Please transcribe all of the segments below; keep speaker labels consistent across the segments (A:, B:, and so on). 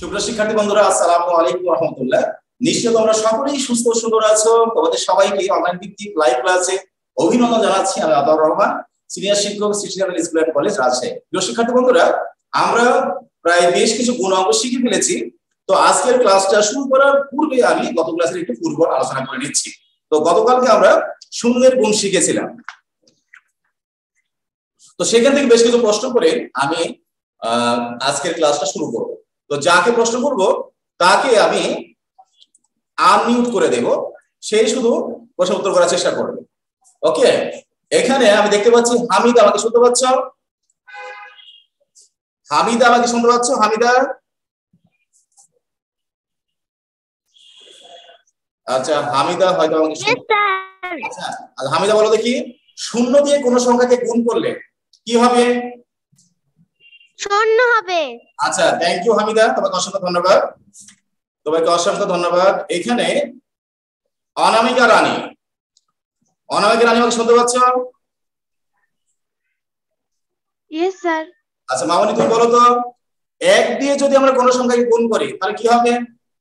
A: সুপ্রিয় শিক্ষার্থী বন্ধুরা, আসসালামু আলাইকুম ওয়া রাহমাতুল্লাহ। নিশ্চয়ই তোমরা সকলেই সুস্থ সুন্দর আছো। তোমাদের সবাইকে অনলাইন ভিত্তিক লাইভ ক্লাসে অভিনন্দন জানাচ্ছি। আমি আতাউর রহমান, সিনিয়র শিক্ষক, city level school and college, Rajshahi. প্রিয় শিক্ষার্থী বন্ধুরা, আমরা প্রায় বেশ কিছু গুণ অঙ্ক শিখে ফেলেছি। তো আজকের ক্লাসটা শুরু করার পূর্বে আমি গত ক্লাসের একটু পূর্ব আলোচনা করে নিচ্ছি। তো গতকালকে আমরা শূন্যের গুণ শিখেছিলাম। তো সেখান থেকে বেশ কিছু প্রশ্ন করে আমি আজকের ক্লাসটা শুরু করব। তো যাকে প্রশ্ন করব তাকে আমি আনমিউট করে দেব, সেই শুধু প্রশ্ন উত্তর করার চেষ্টা করবে। ওকে, এখানে আমি দেখতে পাচ্ছি হামিদা, আমাকে শুনতে পাচ্ছ? হামিদা আমাকে শুনতে পাচ্ছ? হামিদা, আচ্ছা হামিদা হয়তো আমাকে শুনতে। আচ্ছা হামিদা বলো দেখি, শূন্য দিয়ে কোন সংখ্যাকে গুণ করলে কি হবে?
B: শূন্য হবে।
A: আচ্ছা, থ্যাংক ইউ হামিদা, তোমাকে অসংখ্য ধন্যবাদ। তোমাকে অসংখ্য ধন্যবাদ। এখানে অনামিকা রানী, অনামিকা রানী আমাকে শুনতে পাচ্ছ?
B: Yes sir.
A: আচ্ছা মামনি, তুমি বলো তো, এক দিয়ে যদি আমরা কোন সংখ্যাকে গুণ করি তাহলে কি হবে?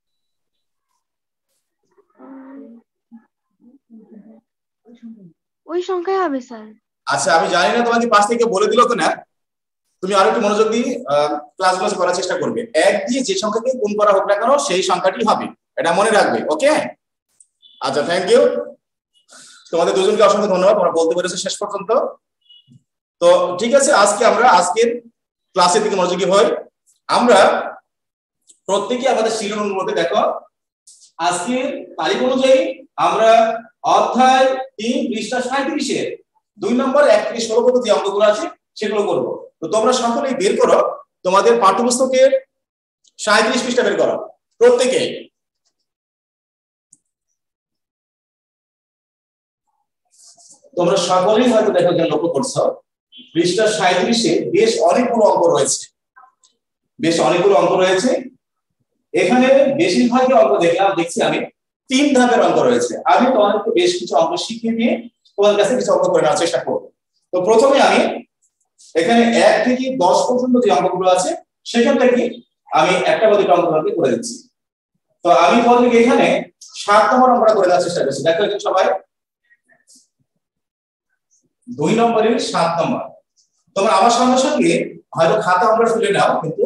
B: ওই সংখ্যাই হবে স্যার।
A: আচ্ছা আমি জানি না তোমাকে পাশ থেকে বলে দিল কিনা, তুমি আরো একটু মনোযোগ দিয়ে ক্লাসগুলো করার চেষ্টা করবে। এক দিয়ে যে সংখ্যাকে গুণ করা হোক না কেন সেই সংখ্যাটি হবে, এটা মনে রাখবে। ওকে, আচ্ছা থ্যাংক ইউ, তোমাদের দুজনকে অসংখ্য ধন্যবাদ, তোমরা বলতে পেরেছো শেষ পর্যন্ত। তো ঠিক আছে, আমরা আজকের ক্লাসের দিকে মনোযোগী হই। আমরা প্রত্যেকে আমাদের শিরোনামের মধ্যে দেখো, আজকের তারিখ অনুযায়ী আমরা অধ্যায় 3 পৃষ্ঠা 37 2 নম্বর 31 16 যে অঙ্কগুলো আছে সেগুলো করব। তো তোমরা সকলেই বের করো তোমাদের পাঠ্যপুস্তকের 37 পৃষ্ঠা বের করো প্রত্যেকে। তোমরা সকলেই হয়তো দেখো যে লক্ষ্য করছো পৃষ্ঠা 37 বেশ অনেকগুলো অঙ্ক রয়েছে, এখানে বেশিরভাগই অঙ্ক দেখছি আমি 3 ধাপের অঙ্ক রয়েছে। আমি তোমাদেরকে বেশ কিছু অঙ্ক শিখিয়ে দিয়ে তোমাদের কাছে কিছু অঙ্ক করে নেওয়ার চেষ্টা করব। তো প্রথমে আমি এখানে 1 থেকে 10 পর্যন্ত যে অঙ্কগুলো আছে সেখান থেকে আমি একটা বা দুটো অঙ্ক করে দিচ্ছি। তো আমি তোমাদেরকে এখানে 7 নম্বর অঙ্কটা করে দেওয়ার চেষ্টা করছি। দেখো এখানে সবাই 2 নম্বরের 7 নম্বর। তোমরা আমার সঙ্গে সঙ্গে হয়তো খাতা আমরা তুলে নাও, কিন্তু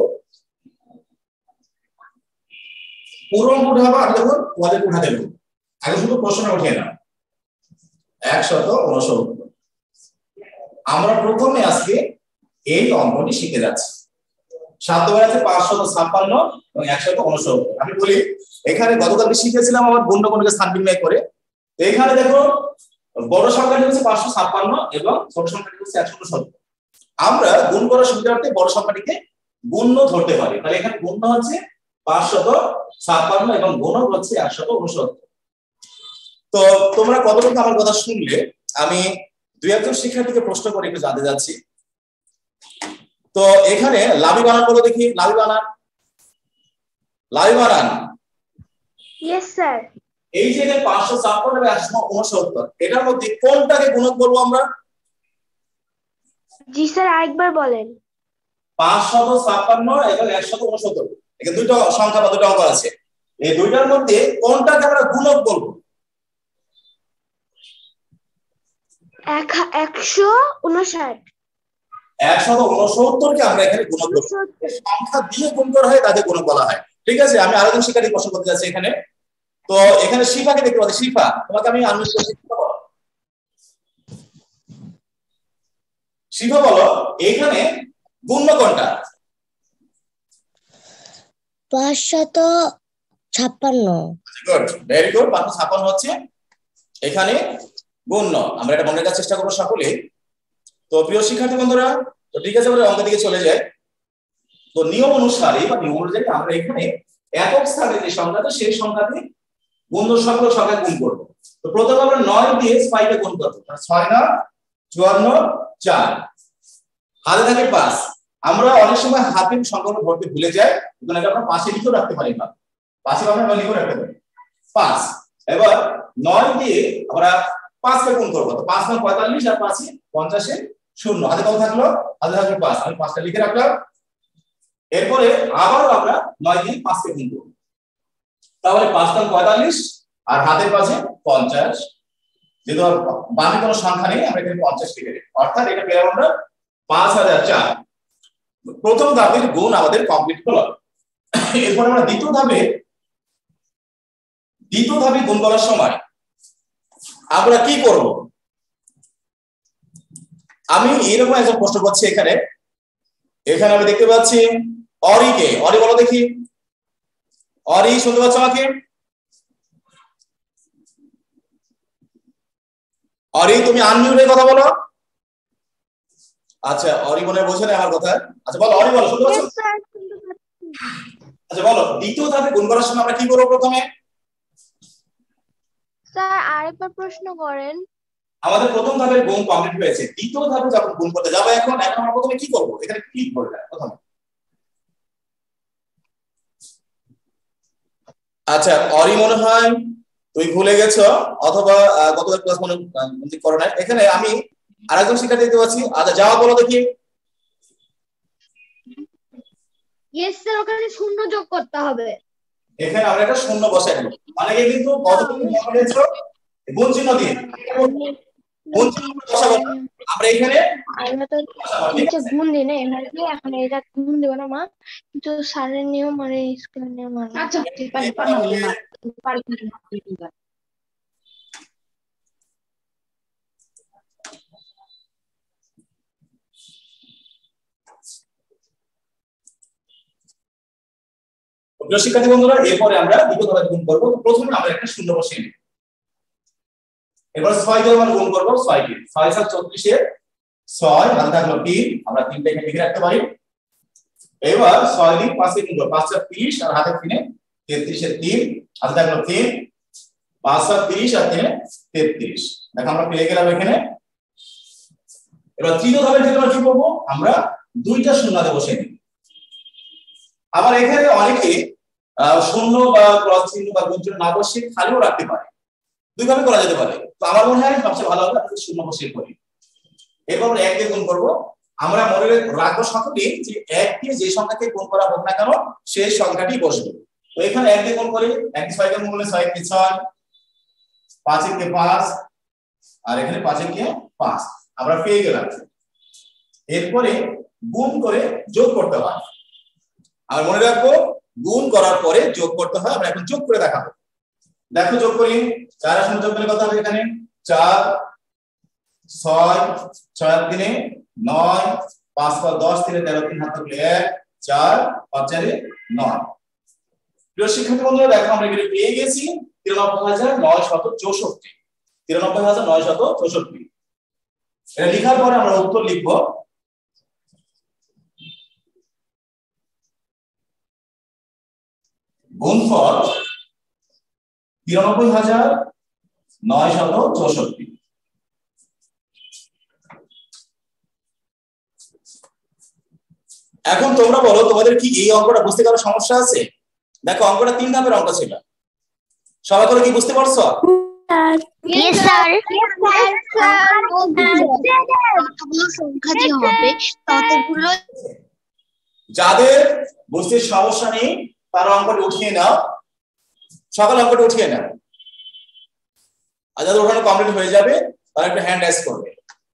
A: পুরো অঙ্ক উঠাবো আর দেখো তোমাদের উঠাতে দেবো। আগে শুধু প্রশ্ন উঠিয়ে নাও। 169। আমরা প্রথমে আজকে এই অঙ্কটি শিখে যাচ্ছি। 7 নম্বরে আছে 556 এবং 169। আমি বলি এখানে গতকালকে শিখেছিলাম আমার গুণকে স্থান বিনিময় করে। তো এখানে দেখো বড় সংখ্যাটি হচ্ছে 556 এবং ছোট সংখ্যাটি হচ্ছে 169। আমরা গুণ করার সুবিধার্থে বড় সংখ্যাটিকে গুণ্য ধরতে পারি। তাহলে এখানে গুণ্য হচ্ছে 556 এবং গুণক হচ্ছে 169। তো তোমরা কতটুকু আমার কথা শুনলে আমি দুই একজন শিক্ষার্থীকে প্রশ্ন করে একটু জানতে যাচ্ছি। তো এখানে লাভি বানান বলো দেখি, লাভি বানান।
B: Yes sir.
A: এই যে 556 এবং 169, এটার মধ্যে কোনটাকে গুণক বলবো আমরা?
B: জি স্যার, আরেকবার বলেন।
A: 556 এবং 169, এখানে দুটো সংখ্যা বা দুটো অঙ্ক আছে, এই দুইটার মধ্যে কোনটাকে আমরা গুণক বলবো?
B: 159।
A: 169 কে আমরা এখানে গুণক বলবো। সংখ্যা দিয়ে গুণ করা হয় তাকে গুণক বলা হয়। ঠিক আছে, আমি আরেকজন শিক্ষার্থী প্রশ্ন করতে যাচ্ছি এখানে। তো এখানে শিফাকে দেখতে পাচ্ছি। শিফা, তোমাকে আমি আনমিউট করছি। শিফা বলো এখানে গুণ্য কোনটা?
B: 556।
A: Good, very good. 556 হচ্ছে এখানে গুণ্য। আমরা এটা মনে রাখার চেষ্টা করবো সকলে। তো প্রিয় শিক্ষার্থী বন্ধুরা, তো ঠিক আছে, আমরা অঙ্কের দিকে চলে যাই। তো নিয়ম অনুসারে বা নিয়ম অনুযায়ী আমরা এখানে একক স্থানে যে সংখ্যাটা সেই সংখ্যাতে গুণ্য সংখ্যা গুণ করব। তো প্রথমে আমরা 9 দিয়ে 5 কে গুণ করব। 6 9 54 4, হাতে থাকে 5। আমরা অনেক সময় হাতের সংখ্যাগুলো ধরতে ভুলে যাই, এখানে আমরা পাশে লিখে রাখতে পারি না, পাশে আমরা লিখে রাখতে পারি 5। এবার 9 দিয়ে আমরা 5 কে গুণ করব। তো 5 9 45 আর 5 50 0। হাতে কত থাকলো? হাতে থাকলো 5। আমি 5টা লিখে রাখলাম। এরপরে আবার আমরা 9 দিয়ে 5 কে গুণ করব, তাহলে 5 × 45 আর হাতের পাশে 50, যেহেতু বামে কোনো সংখ্যা নেই আমরা এখানে 50 লিখে দেব, অর্থাৎ এটা পেলাম আমরা 5004। প্রথম ধাপের গুণ আমাদের কমপ্লিট হলো। এরপর আমরা দ্বিতীয় ধাপে গুণ করার সময় আমরা কি করব? আমি এরকম একটা প্রশ্ন করছি এখানে আমি দেখতে পাচ্ছি অরিকে। অরি বলো দেখি, অরি শুনতে পাচ্ছ আমাকে? অরি তুমি আনমিউট হয়ে কথা বলো। আচ্ছা, অরি মনে বোঝে না আমার কথা। আচ্ছা বলো, অরি বলো, শুনতে পাচ্ছ? আচ্ছা বলো, দ্বিতীয় ধাপে গুণ করার সময় আমরা কি করব প্রথমে?
B: স্যার আরেকবার প্রশ্ন করেন।
A: আমাদের প্রথম ধাপের গুণ কমপ্লিট হয়েছে, দ্বিতীয় ধাপে যখন গুণ করতে যাব এখন আমরা প্রথমে কি করব? এখানে ক্লিক করবে প্রথমে। আচ্ছা অরি মনে হয় তুমি ভুলে গেছো অথবা গতকাল ক্লাস মনে করো না। এখানে আমি আরেকজন শিক্ষার্থী দেখতে পাচ্ছি। আচ্ছা যাও বলো দেখি।
B: ইয়েস স্যার, ওখানে শূন্য যোগ করতে হবে।
A: এখানে আমরা একটা শূন্য বসাই দেব, মানে কিন্তু কতটুকু মনে হয়েছে গুণ চিহ্ন দিয়ে গুণ চিহ্ন বসাবো আমরা এখানে।
B: আমরা তো নিচে গুণ দিই না, এখানে এখন এটা গুণ দেব না মা, কিন্তু স্যারের নিয়ম আর স্কুলের নিয়ম আর
C: আচ্ছা ঠিক আছে, পারি না।
A: প্রিয় শিক্ষার্থী বন্ধুরা, এরপরে আমরা দ্বিতীয় ধাপে গুণ করব। প্রথমে আমরা একটা শূন্য বসিয়ে নেব। এবার 6 দিয়ে আমরা গুণ করব। 6 কে 6 7 34 এর 6 হাতে থাকলো 3, আমরা 3টা এখানে লিখে রাখতে পারি। এবার 6 দিয়ে 5 কে গুণ করব, 5 7 30 আর হাতে 3 33 এর 3 হাতে থাকলো 3, 5 7 30 আর 3 33। দেখো আমরা পেয়ে গেলাম এখানে। এবার তৃতীয় ধাপের ক্ষেত্রে আমরা কি করব? আমরা দুইটা শূন্যতে বসিয়ে দেব। আবার এখানে অনেকে শূন্য বা ক্রস চিহ্ন বা গুণ চিহ্ন না বসিয়ে খালিও রাখতে পারে, দুই ভাবে করা যেতে পারে। তো আমার মনে হয় সবচেয়ে ভালো হবে আমরা শূন্য বসিয়ে করি। এরপর আমরা 1 দিয়ে গুণ করব। আমরা মনে রাখবো সকলেই যে 1 দিয়ে যে সংখ্যাকে গুণ করা হোক না কেন সেই সংখ্যাটি বসবে। তো এখানে 1 দিয়ে গুণ করি, 1 দিয়ে 6 কে গুণ করলে 6 কে 6, 5 কে 5 আর এখানে 5 কে 5 আমরা পেয়ে গেলাম। এরপরে গুণ করে যোগ করতে হয়। আর মনে রাখবো গুণ করার পরে যোগ করতে হয়। আমরা এখন যোগ করে দেখাবো। দেখো যোগ করি, 4 আর 0 যোগ করলে কত হবে? এখানে 4 6 6 আর 3 9 5 5 10 3 13 3 হাত থাকলে 1 4 5 4 9। প্রিয় শিক্ষার্থী বন্ধুরা, দেখো আমরা এখানে পেয়ে গেছি 93964। 93964। এটা লেখার পরে আমরা উত্তর লিখব। গুণফল 93964। এখন তোমরা বলো, তোমাদের কি এই অঙ্কটা বুঝতে কারো সমস্যা আছে? দেখো অঙ্কটা 3 ধাপের অঙ্ক ছিল, সবাই করে কি বুঝতে পারছো?
B: Yes sir. যতগুলো সংখ্যা দিয়ে হবে ততগুলো।
A: যাদের বুঝতে সমস্যা নেই তারা অঙ্কটা উঠিয়ে নাও, সকাল অঙ্কটা উঠিয়ে নাও। আর যাদের ওখানে কমপ্লিট হয়ে যাবে তারা একটা হ্যান্ড রাইজ করবে।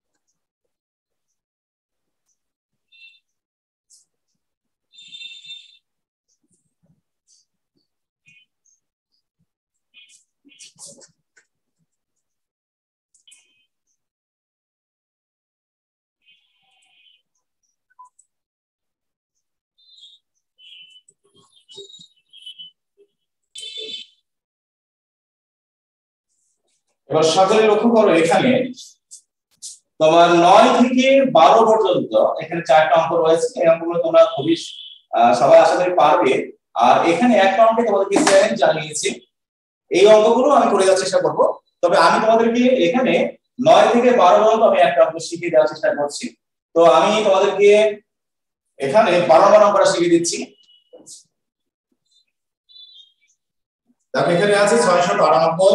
A: এবার সকলে লক্ষ্য করো, এখানে তোমার 9 থেকে 12 পর্যন্ত এখানে 4টা অঙ্ক রয়েছে। এই অঙ্কগুলো তোমরা খুবই সবাই আশা করি পারবে। আর এখানে একটা অঙ্কে তোমাদেরকে চ্যালেঞ্জ জানিয়েছি, এই অঙ্কগুলো আমি করে দেওয়ার চেষ্টা করব। তবে আমি তোমাদেরকে এখানে 9 থেকে 12 পর্যন্ত আমি একটা অঙ্ক শিখিয়ে দেওয়ার চেষ্টা করছি। তো আমি তোমাদেরকে এখানে 12 নম্বর অঙ্কটা শিখিয়ে দিচ্ছি। দেখো এখানে আছে 698,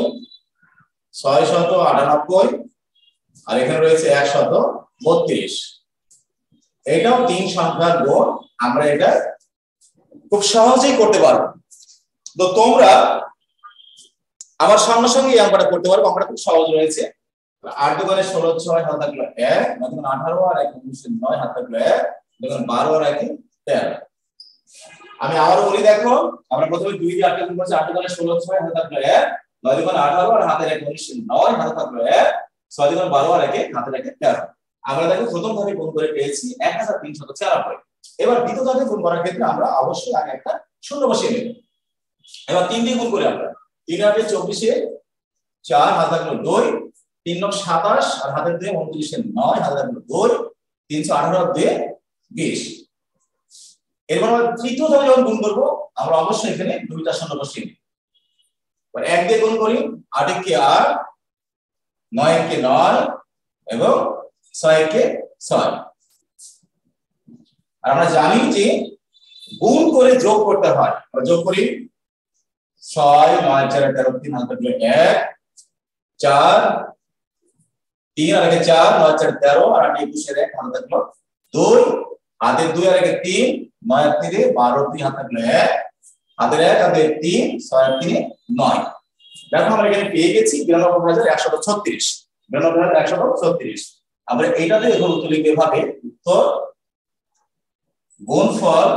A: 698 আর এখানে রয়েছে 132। এটাও 3 সংখ্যার গুণ। আমরা এটা খুব সহজেই করতে পারবে। তো তোমরা আমার সঙ্গে সঙ্গে এই অঙ্কটা করতে পারবে, অঙ্কটা খুব সহজ রয়েছে। 8 দুগুণে 16 6 হাত থাকলো 1, 9 দুগুণে 18 আর 1 9 হাত থাকলো 1, দেখুন 12 আর 1 13। আমি আবারও বলি, দেখো আমরা প্রথমে 2 দিয়ে 8 গুণ করছি, 8 দুগুণে 16 6 হাত থাকলো 1, 9 দুগুণে 18 আর হাতের 1 9 হাত থাকলো 1, 6 দুগুণে 12 আর 1 হাতের 1 13। আমরা দেখো প্রথম ধাপে গুণ করে পেয়েছি 1394। এবার দ্বিতীয় ধাপে গুণ করার ক্ষেত্রে আমরা অবশ্যই আগে একটা শূন্য বসিয়ে নেব। এবার 3 দিয়ে গুণ করি আমরা, 3 8 24 4 হাত থাকলো 2, 3 9 27 আর হাতের 2 29 9 হাত থাকলো 2, 318 2 20। এরপর আমরা তৃতীয় ধাপে যখন গুণ করব আমরা অবশ্যই এখানে দুইটা শূন্য বসিয়ে নেব। এবার 1 দিয়ে গুণ করি, 8 কে 8, 9 কে 9 এবং 6 কে 6। আর আমরা জানি যে গুণ করে যোগ করতে হয়। আমরা যোগ করি 6 9 4 13 3 হাত থাকলো 1, 4 3 আর 1 4 9 4 13 আর 8 21 1 হাত থাকলো 2, হাতের 2 আর 1 3 9 আর 3 12 3 হাত থাকলো 1, হাতের 1 আর 2 3 6 আর 3 9। দেখো আমরা এখানে পেয়ে গেছি 92136, 92136। আমরা এইটাতে এখন উত্তর লিখতে হবে, উত্তর গুণফল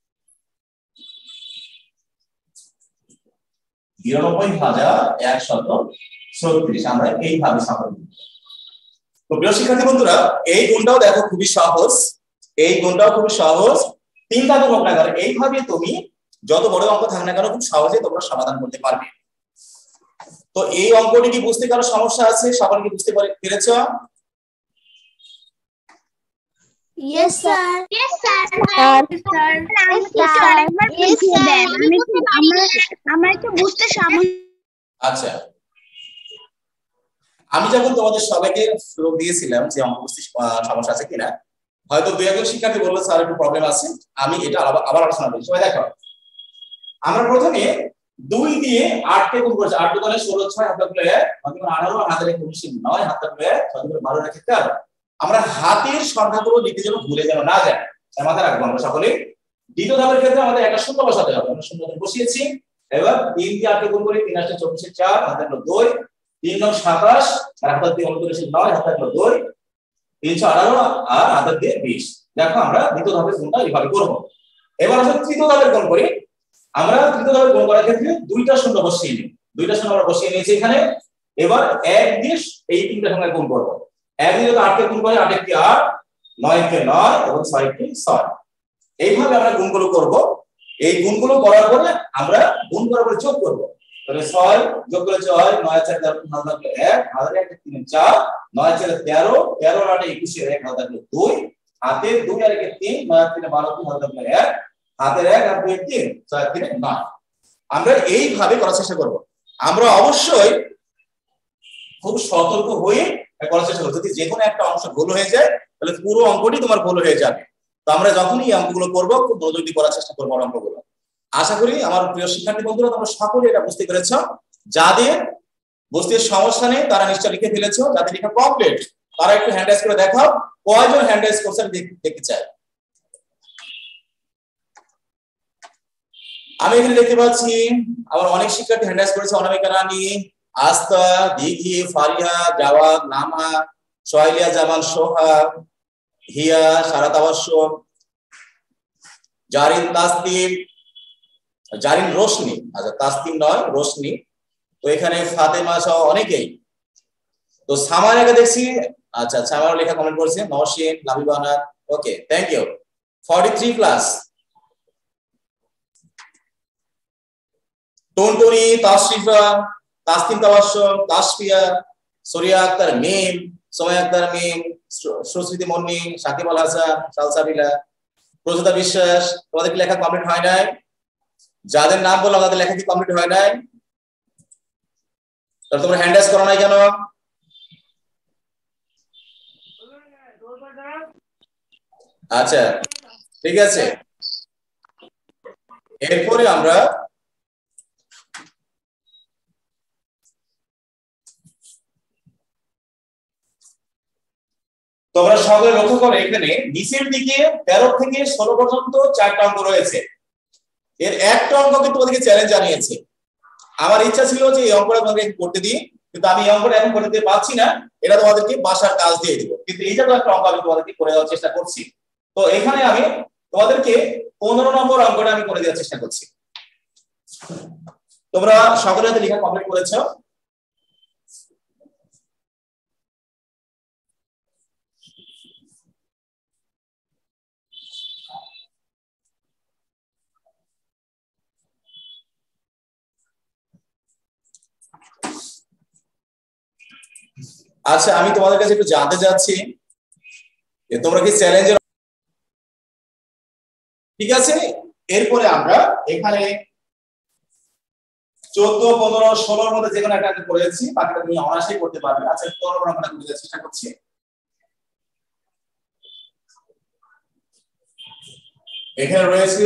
A: 92136। আমরা এইভাবে সাফল্য। তো প্রিয় শিক্ষার্থী বন্ধুরা, এই গুণটাও দেখো খুবই সহজ, এই গুণটাও খুবই সহজ। 3 ধাপে হোক না কেন, এইভাবে তুমি যত বড় অঙ্ক থাক না কেন খুব সহজে তোমরা সমাধান করতে পারবে। তো এই অঙ্কটি কি বুঝতে কারো সমস্যা আছে? সকলে কি বুঝতে পেরেছো?
D: Yes sir.
B: Yes sir.
D: আমরা একটু বুঝতে সমস্যা।
A: আচ্ছা, আমি যখন তোমাদের সবাইকে সুযোগ দিয়েছিলাম যে অঙ্ক বুঝতে সমস্যা আছে কিনা, হয়তো 2-1 শিক্ষার্থী বললো স্যার একটু প্রবলেম আছে, আমি এটা আবার আলোচনা করি। সবাই দেখো, আমরা প্রথমে 2 দিয়ে 8 কে গুণ করেছি, 8 দুগুণে 16 6 হাত থাকলো 1, 9 দুগুণে 18 আর হাতের 19 9 হাত থাকলো 1, 6 দুগুণে 12 রেখে 13। আমরা হাতের সংখ্যাগুলো লিখতে যেন ভুলে যেন না যায়, তার মাথায় রাখবো আমরা সকলে। দ্বিতীয় ধাপের ক্ষেত্রে আমাদের একটা শূন্য বসাতে হবে, আমরা শূন্য বসিয়েছি। এবার 3 দিয়ে 8 কে গুণ করি, 3 8 24 4 হাত থাকলো 2, 3 9 27 আর হাতের 2 29 9 হাত থাকলো 2, 318 আর হাতের 2 20। দেখো আমরা দ্বিতীয় ধাপের গুণটা এইভাবে করব। এবার আমরা তৃতীয় ধাপের গুণ করি। আমরা তৃতীয় ধাপের গুণ করার ক্ষেত্রে দুইটা শূন্য বসিয়ে নিই, দুইটা শূন্য আমরা বসিয়ে নিয়েছি এখানে। এবার 1 দিয়ে এই তিনটা সংখ্যা গুণ করব। 1 দিয়ে 8 কে গুণ করে, 8 কে 8, 9 কে 9 এবং 6 কে 6। এইভাবে আমরা গুণগুলো করব। এই গুণগুলো করার পরে আমরা গুণ করার পরে যোগ করব। তাহলে 6 যোগ করে 6 9 4 13 হাত থাকলো 1, হাতের 1 3 4 9 4 13 13 আর 8 21 1 হাত থাকলো 2, হাতে 2 আর 1 3 9 3 12 3 হাত থাকলো 1, হাতের 1 আর 2 3 6 3 9। আমরা এইভাবে করার চেষ্টা করব। আমরা অবশ্যই খুব সতর্ক হয়ে করার চেষ্টা করব। যদি যে কোনো একটা অংশ ভুল হয়ে যায় তাহলে পুরো অঙ্কটি তোমার ভুল হয়ে যাবে। তো আমরা যখনই এই অঙ্কগুলো করব খুব মনোযোগ দিয়ে করার চেষ্টা করব অঙ্কগুলো। আশা করি আমার প্রিয় শিক্ষার্থী বন্ধুরা তোমরা সকলে এটা বুঝতে পেরেছো। যাদের বুঝতে সমস্যা নেই তারা নিশ্চয়ই লিখে ফেলেছো, যাদের লেখা কমপ্লিট তারা একটু হ্যান্ড রাইজ করে দেখাও। কয়জন হ্যান্ড রাইজ করছে আমি দেখতে চাই। আমি এখানে দেখতে পাচ্ছি আমার অনেক শিক্ষার্থী হ্যান্ড রাইজ করেছে। অনামিকা রানী, আস্থা, দিঘি, ফারিহা, জাওয়াদ, নামা, সোহাইলিয়া জামান, সোহা, হিয়া, সারাত আবাসক, জারিন, তাসলিম, জারিন রোশনি, আচ্ছা তাসলিম নয় রোশনি। তো এখানে ফাতেমা সহ অনেকেই। তো সামারাকে দেখছি, আচ্ছা সামার লেখা কমেন্ট করেছে, Nawshin, Labibana, okay thank you. 43 plus. Tuntuni, Tashrifa, Taslim Tabassum, Tasfia, সরিয়া আক্তার মিম, সোমায়া আক্তার মিম, সুস্মৃতি মন্নি, সাকিব আল হাসান, সালসাবিলা, প্রজোতা বিশ্বাস। তোমাদের কি লেখা কমপ্লিট হয় নাই? যাদের নাম বললাম তাদের লেখা কি কমপ্লিট হয় নাই? তাহলে তোমরা হ্যান্ড রাইজ করো নাই কেন? আচ্ছা ঠিক আছে, এরপরে আমরা তোমরা সকলে লক্ষ্য করো এখানে নিচের দিকে 13 থেকে 16 পর্যন্ত 4টা অঙ্ক রয়েছে। এর একটা অঙ্ক কিন্তু তোমাদেরকে চ্যালেঞ্জ জানিয়েছে। আমার ইচ্ছা ছিল যে এই অঙ্কটা তোমাদেরকে করতে দিই, কিন্তু আমি এই অঙ্কটা এখন করতে পারছি না, এটা তোমাদেরকে বাসার কাজ দিয়ে দিব। কিন্তু এইটা তো একটা অঙ্ক আমি তোমাদেরকে করে দেওয়ার চেষ্টা করছি। তো এখানে আমি তোমাদেরকে 15 নম্বর অঙ্কটা আমি করে দেওয়ার চেষ্টা করছি। তোমরা সকলে হাতে লেখা কমপ্লিট করেছো? আচ্ছা, আমি তোমাদের কাছে একটু জানতে চাচ্ছি যে তোমরা কি চ্যালেঞ্জের, ঠিক আছে? এরপরে আমরা এখানে 14, 15, 16 মধ্যে যে কোনো একটা করেছি, বাকিটা তুমি অনায়াসেই করতে পারবে। আচ্ছা, 15 নম্বর আমরা বুঝার চেষ্টা করছি। এখানে রয়েছে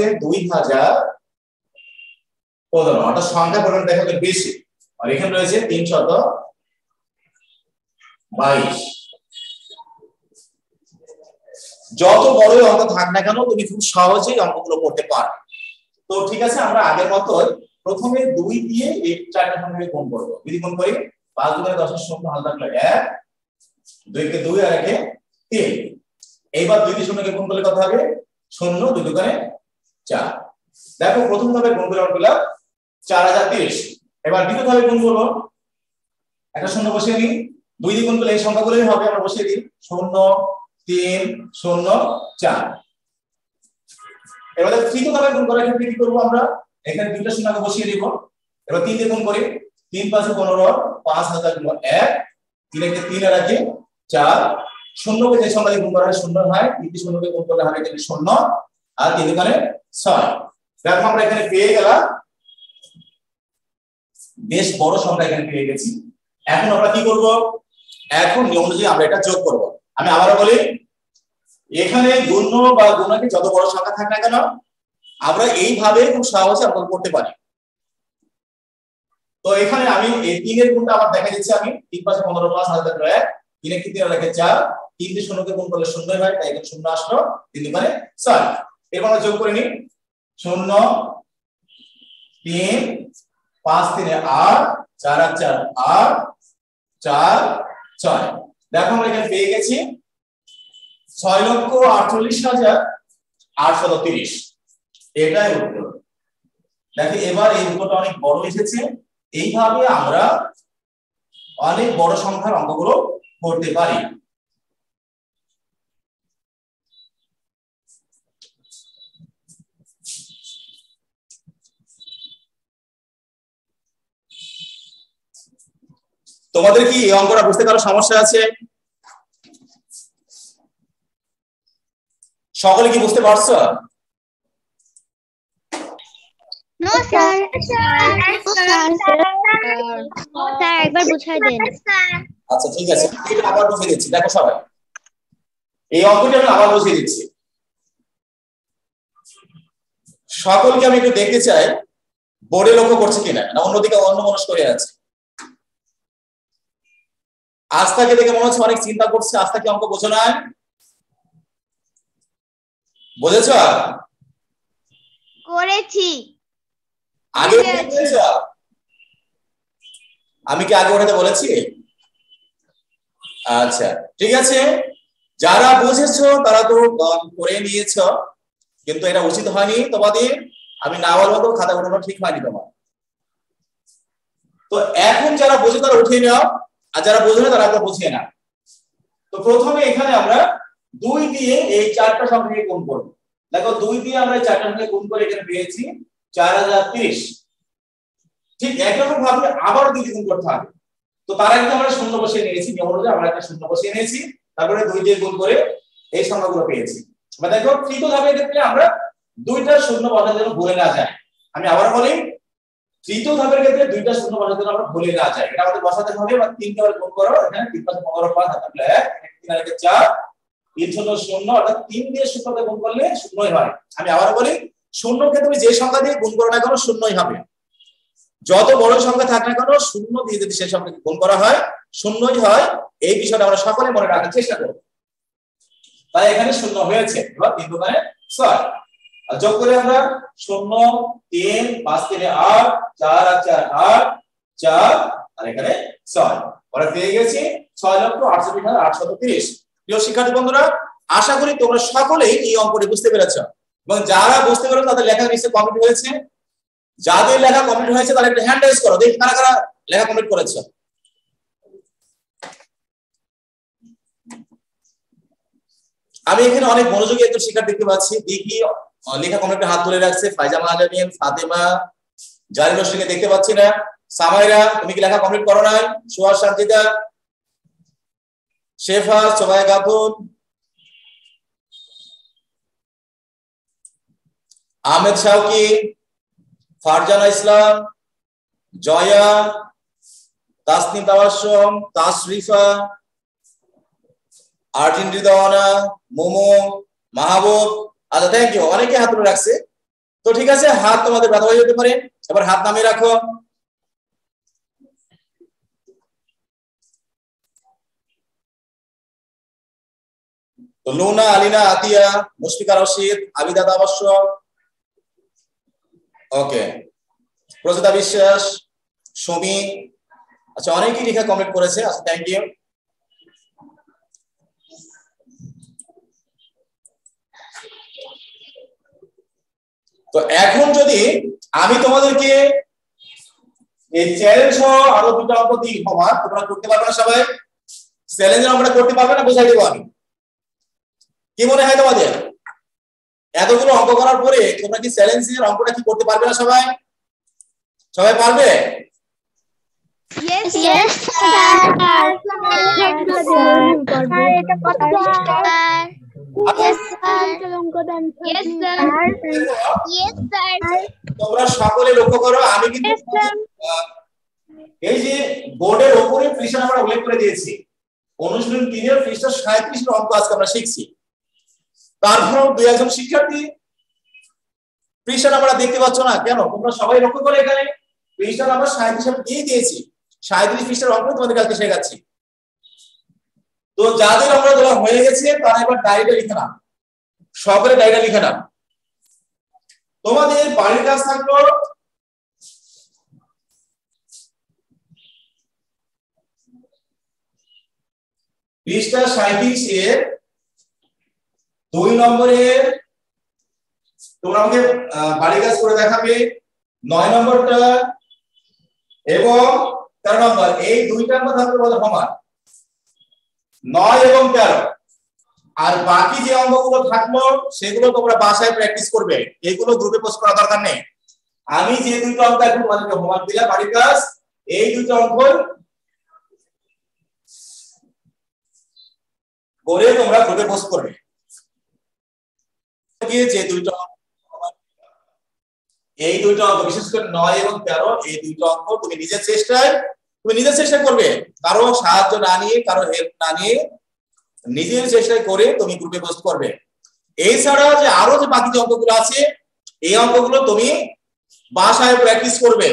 A: 2015, অর্থাৎ সংখ্যা পরিমাণ দেখা যায় বেশি, আর এখানে রয়েছে 322। যত বড় অঙ্ক থাক না কেন তুমি খুব সহজেই অঙ্কগুলো করতে পারবে। তো ঠিক আছে, আমরা আগের মতো প্রথমে 2 দিয়ে এই চারটা সংখ্যাকে গুণ করব। যদি গুণ করি 5 2 10 এর শূন্য হালকা লাগলো 1, 2 কে 2 আর 1 কে 3। এইবার 2 দিয়ে শূন্যকে গুণ করলে কত হবে? 0 2 2 করে 4। দেখো প্রথম ধাপে গুণ করে আমরা পেলাম 4030। এবার দ্বিতীয় ধাপে গুণ করব, একটা শূন্য বসিয়ে নিই, 2 দিয়ে গুণ করলে এই সংখ্যাগুলোই হবে, আমরা বসিয়ে দিই 0 3 0 4। এবারে তৃতীয় ধাপে গুণ করার ক্ষেত্রে কি করব, আমরা এখানে দুইটা শূন্যকে বসিয়ে দিব। এবার 3 দিয়ে গুণ করি, 3 5 15, 5 হাজার 1, 3 কে 3 আর 1 কে 4। শূন্যকে যে সংখ্যা দিয়ে গুণ করা হয় 0 হয়, 3 দিয়ে শূন্যকে গুণ করলে হবে এখানে 0 আর 3 এখানে 6। দেখো আমরা এখানে পেয়ে গেলাম বেশ বড় সংখ্যা এখানে পেয়ে গেছি। এখন আমরা কি করব, এখন নিয়ম অনুযায়ী আমরা এটা যোগ করব। আমি আবারো বলি, এখানে গুণ্য বা গুণকে যত বড় সংখ্যা থাক না কেন আমরা এইভাবে খুব সহজে অঙ্কন করতে পারি। তো এখানে আমি এই 3 এর গুণটা আবার দেখা দিচ্ছি, আমি 3 5 15 5 হাজার 1, 3 কে 3 আর 1 কে 4, 3 দিয়ে 0 কে গুণ করলে 0 হয়, তাই এখানে 0 আসলো, 3 মানে 6। এরপর আমরা যোগ করে নিই 0 3 5 3 8 4 আর 4 8 4 6। দেখো আমরা এখানে পেয়ে গেছি 6,48,830। এটাই উত্তর। দেখো এবার এই উত্তরটা অনেক বড় এসেছে। এইভাবে আমরা অনেক বড় সংখ্যার অঙ্কগুলো করতে পারি। তোমাদের কি এই অঙ্কটা বুঝতে কারো সমস্যা আছে? সকলে কি বুঝতে পারছো?
D: No sir. স্যার একবার বুঝাই দেন।
A: আচ্ছা ঠিক আছে, এটা আবার বুঝিয়ে দিচ্ছি। দেখো সবাই, এই অঙ্কটা আমি আবার বুঝিয়ে দিচ্ছি। সকলকে আমি একটু দেখতে চাই বোর্ডে লক্ষ্য করছে কিনা, না অন্যদিকে অন্যমনস্ক করে আছে। আস্থাকে দেখে মনে হচ্ছে অনেক চিন্তা করছে। আস্থা কি অঙ্ক বোঝো না? বুঝেছ?
D: করেছি।
A: আগে বুঝেছ? আমি কি আগে ওঠাতে বলেছি? আচ্ছা ঠিক আছে, যারা বুঝেছো তারা তো করে নিয়েছো, কিন্তু এটা উচিত হয়নি তোমাদের। আমি না বলবো তো খাতা উঠানো ঠিক হয়নি তোমার। তো এখন যারা বোঝে তারা উঠিয়ে নাও, আর যারা বোঝে না তারা একবার বুঝিয়ে নাও। তো প্রথমে এখানে আমরা 2 দিয়ে এই চারটা সংখ্যাকে গুণ করব। দেখো 2 দিয়ে আমরা এই চারটা সংখ্যাকে গুণ করে এখানে পেয়েছি 4030। ঠিক একরকম ভাবে আবার 2 দিয়ে গুণ করতে হবে। তো তার আগে আমরা শূন্য বসিয়ে নিয়েছি, নিয়ম অনুযায়ী আমরা একটা শূন্য বসিয়ে নিয়েছি, তারপরে 2 দিয়ে গুণ করে এই সংখ্যাগুলো পেয়েছি। এবার দেখো তৃতীয় ধাপের ক্ষেত্রে আমরা দুইটা শূন্য বসার জন্য ভুলে না যাই। আমি আবার বলি, তৃতীয় ধাপের ক্ষেত্রে দুইটা শূন্য বসার জন্য আমরা ভুলে না যাই। এটা আমাদের বসাতে হবে। বা 3 কে গুণ করো, এখানে 3 5 15 5 হাতে 1, 3 আর 1 4, 3 0 0, অর্থাৎ 3 দিয়ে শূন্যকে গুণ করলে শূন্যই হয়। আমি আবার বলি, শূন্যকে তুমি যে সংখ্যা দিয়ে গুণ করো না কেন শূন্যই হবে। যত বড় সংখ্যা থাক না কেন শূন্য দিয়ে যদি সেই সংখ্যাকে গুণ করা হয় শূন্যই হয়। এই বিষয়টা আমরা সকলে মনে রাখার চেষ্টা করব। তাই এখানে শূন্য হয়েছে। এবার 3 2 6। আর যোগ করে আমরা 0 3 5 3 8 4 আর 4 8 4 আর এখানে 6 আমরা পেয়ে গেছি 6,68,830। প্রিয় শিক্ষার্থী বন্ধুরা, আশা করি তোমরা সকলেই এই অঙ্কটি বুঝতে পেরেছো এবং যারা বুঝতে পেরেছো তাদের লেখা নিশ্চয়ই কমপ্লিট হয়েছে। যাদের লেখা কমপ্লিট হয়েছে তারা একটা হ্যান্ড রেজ করো, দেখি কারা কারা লেখা কমপ্লিট করেছে। আমি এখানে অনেক মনোযোগী একজন শিক্ষার্থী দেখতে পাচ্ছি, দেখি লেখা কমপ্লিট হাত তুলে রাখছে। ফাইজামা আলামিন, ফাতেমা, জারিন রশিদকে দেখতে পাচ্ছি না। সামাইরা, তুমি কি লেখা কমপ্লিট করো নাই? সুহাস সানজিদা, শেফা, সোমায়া খাতুন, আহমেদ শাওকি, ফারজানা ইসলাম, জয়া, তাসনিম তাবাসসুম, তাশরিফা, আরজিন রিদওয়ানা, মোমো, মাহবুব। আচ্ছা, থ্যাংক ইউ। অনেকে হাত তুলে রাখছে, তো ঠিক আছে, হাত তোমাদের ব্যথা হয়ে যেতে পারে, এবার হাত নামিয়ে রাখো। তো লুনা, আলিনা, আতিয়া, মুশফিকা রশিদ, আবিদা তাবাসসুম, ওকে, প্রজিতা বিশ্বাস, সুমি। আচ্ছা, অনেকেই লেখা কমপ্লিট করেছে। আচ্ছা, থ্যাংক ইউ। তো এখন যদি আমি তোমাদেরকে এই চ্যালেঞ্জ সহ আরো দুটো অঙ্ক দিই, হোমওয়ার্ক তোমরা করতে পারবে না সবাই? চ্যালেঞ্জের অঙ্কটা করতে পারবে না? বুঝাই দেবো আমি। কি মনে হয় তোমাদের? এতগুলো অঙ্ক করার পরে তোমরা কি চ্যালেঞ্জের অঙ্কটা কি করতে পারবে না সবাই? সবাই পারবে?
D: Yes, sir.
A: তোমরা সকলে লক্ষ্য করো, আমি কিন্তু এই যে বোর্ডের উপরে পৃষ্ঠা আমরা উল্লেখ করে দিয়েছি, অনুশীলন 3 এর পৃষ্ঠা 37 এর অঙ্ক আজকে আমরা শিখছি। তারপর দুই একজন শিক্ষার্থী পৃষ্ঠা আমরা দেখতে পাচ্ছ না কেন? তোমরা সবাই লক্ষ্য করে, এখানে পৃষ্ঠা আমরা 37 দিয়ে দিয়েছি। 37 পৃষ্ঠার অঙ্ক তোমাদের কাছে শেখাচ্ছি। তো যাদের আমরা বলা হয়ে গেছে তারা এবার ডায়েরিটা লিখে নাও, সকলে ডায়েরিটা লিখে নাও। তোমাদের বাড়ির কাজ থাকলো পৃষ্ঠা 37 এর 2 নম্বরের, তোমরা আমাকে বাড়ির কাজ করে দেখাবে 9 নম্বরটা এবং 13 নম্বর। এই দুইটা আমরা থাকবে বলে হোমওয়ার্ক 9 এবং 13। আর বাকি যে অঙ্কগুলো থাকলো সেগুলো তোমরা বাসায় প্র্যাকটিস করবে, এগুলো গ্রুপে পোস্ট করা দরকার নেই। আমি যে দুটো অঙ্ক এখন তোমাদেরকে হোমওয়ার্ক দিলাম বাড়ির কাজ, এই দুটো অঙ্ক করে তোমরা গ্রুপে পোস্ট করবে। যে দুটো এই দুটো অঙ্ক, বিশেষ করে 9 এবং 13, এই দুটো অঙ্ক তুমি নিজের চেষ্টা করবে, কারো সাহায্য না নিয়ে, কারো হেল্প না নিয়ে নিজের চেষ্টায় করে তুমি গ্রুপে পোস্ট করবে। এছাড়া যে আরো যে বাকি যে অঙ্কগুলো আছে, এই অঙ্কগুলো তুমি বাসায় প্র্যাকটিস করবে।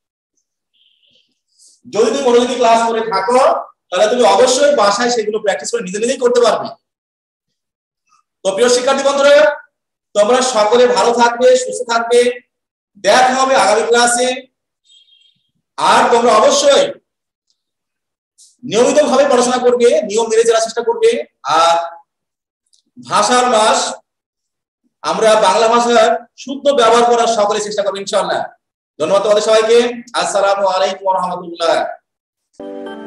A: যদি তুমি মনোযোগী ক্লাস করে থাকো তাহলে তুমি অবশ্যই বাসায় সেগুলো প্র্যাকটিস করে নিজে নিজেই করতে পারবে। তো প্রিয় শিক্ষার্থী বন্ধুরা, তোমরা সকলে ভালো থাকবে, সুস্থ থাকবে। দেখা হবে আগামী ক্লাসে। আর তোমরা অবশ্যই নিয়মিতভাবে পড়াশোনা করবে, নিয়ম মেনে চলার চেষ্টা করবে। আর ভাষার মাস, আমরা বাংলা ভাষার শুদ্ধ ব্যবহার করার সকলে চেষ্টা করবো ইনশাআল্লাহ। ধন্যবাদ তোমাদের সবাইকে। আসসালামু আলাইকুম ওয়া রাহমাতুল্লাহ।